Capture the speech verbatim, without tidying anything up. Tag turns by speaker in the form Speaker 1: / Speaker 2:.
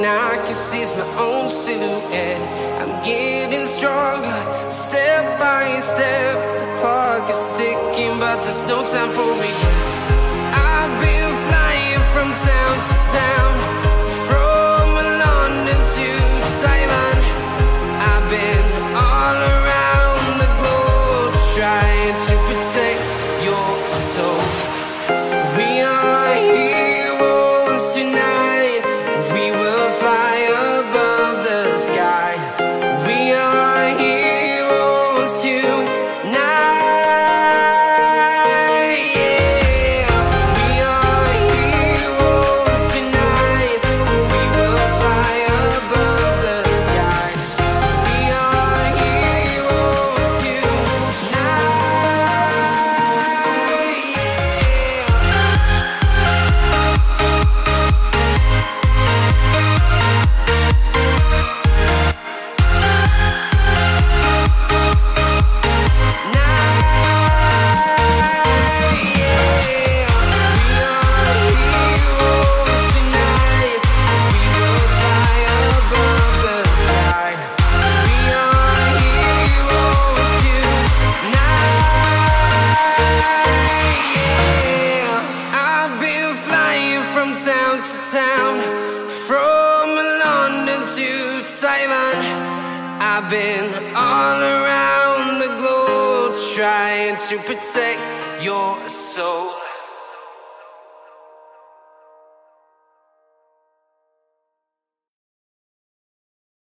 Speaker 1: I can see my own silhouette. I'm getting stronger, step by step. The clock is ticking, but there's no time for regrets. I've been flying from town to town, from London to Taiwan. I've been all around the globe, trying to protect your soul. We are heroes tonight. We will fly above the sky. We are heroes tonight. Yeah. We are heroes tonight. We will fly above the sky. We are heroes tonight. Town to town, from London to Taiwan. I've been all around the globe, trying to protect your soul.